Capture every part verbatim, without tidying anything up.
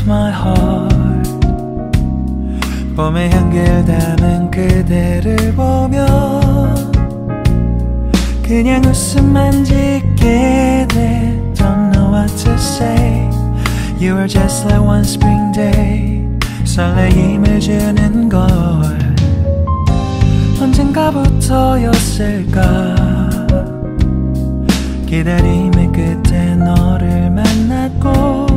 my heart. 봄의 향기를 담은 그대를 보며 그냥 웃음만 짓게 돼. Don't know what to say. You were just like one spring day. 설레임을 주는 걸 언젠가부터였을까. 기다림의 끝에 너를 만났고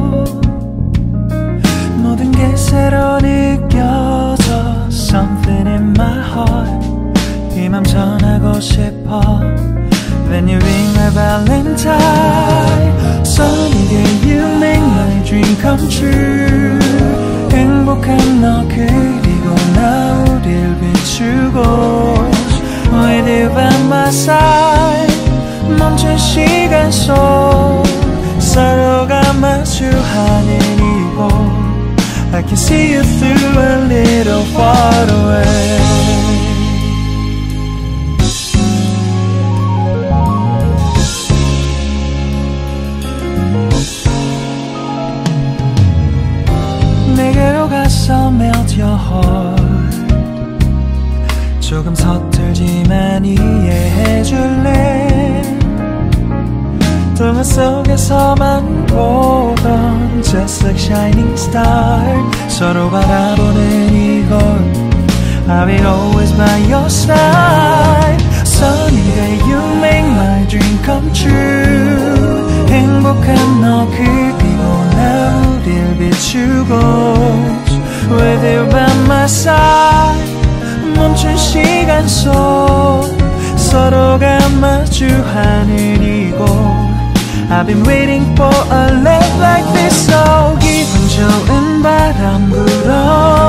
모든 게 새로 느껴져. Something in my heart. 이 맘 전하고 싶어. Then you ring my valentine. Sunny day you make my dream come true. 행복한 너 그리고 나 우릴 비추고 With you by my side. 멈춘 시간 속 서로가 마주하는 이곳 I can see you through a little far away. 내게로 가서 melt your heart. 조금 서툴지만 이해해줄래. 동화 속에서만 보던 Just like shining star. 서로 바라보는 이곳 I will always by your side. Sunny day you make my dream come true. 행복한 너 그리고 나 우릴 비추고 With you by my side. 멈춘 시간 속 서로가 마주하는 이곳 I've been waiting for a love like this. So 기분 좋은 바람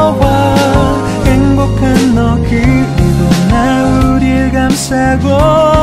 불어와 행복한 너 그리고 나 우릴 감싸고